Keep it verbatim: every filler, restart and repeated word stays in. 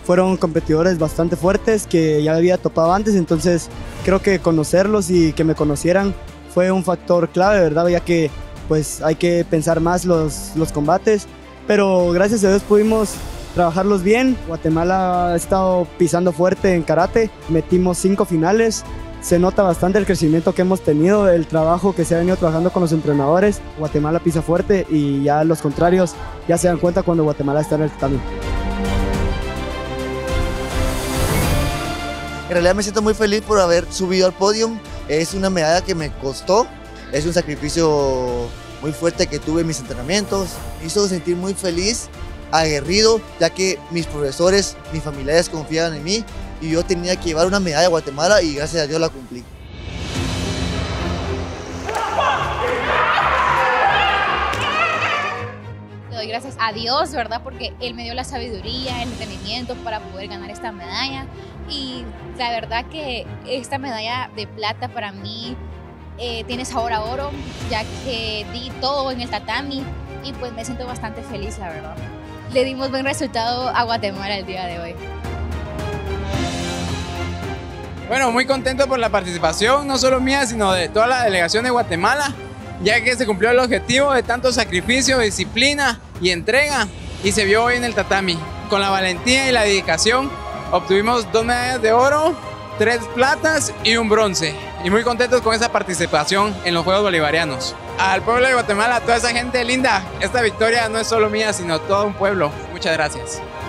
fueron competidores bastante fuertes que ya había topado antes, entonces creo que conocerlos y que me conocieran fue un factor clave, ¿verdad? Ya que pues hay que pensar más los, los combates, pero gracias a Dios pudimos trabajarlos bien. Guatemala ha estado pisando fuerte en karate, metimos cinco finales, se nota bastante el crecimiento que hemos tenido, el trabajo que se ha venido trabajando con los entrenadores. Guatemala pisa fuerte y ya los contrarios ya se dan cuenta cuando Guatemala está en el tatami. En realidad me siento muy feliz por haber subido al podio. Es una medalla que me costó, es un sacrificio muy fuerte que tuve en mis entrenamientos. Me hizo sentir muy feliz, aguerrido, ya que mis profesores, mis familiares confiaban en mí y yo tenía que llevar una medalla a Guatemala y gracias a Dios la cumplí. Le doy gracias a Dios, ¿verdad? Porque Él me dio la sabiduría, el entendimiento para poder ganar esta medalla. Y la verdad que esta medalla de plata para mí eh, tiene sabor a oro, ya que di todo en el tatami y pues me siento bastante feliz, la verdad. Le dimos buen resultado a Guatemala el día de hoy. Bueno, muy contento por la participación, no solo mía, sino de toda la delegación de Guatemala, ya que se cumplió el objetivo de tanto sacrificio, disciplina y entrega, y se vio hoy en el tatami. Con la valentía y la dedicación, obtuvimos dos medallas de oro, tres platas y un bronce. Y muy contentos con esa participación en los Juegos Bolivarianos. Al pueblo de Guatemala, a toda esa gente linda, esta victoria no es solo mía, sino todo un pueblo. Muchas gracias.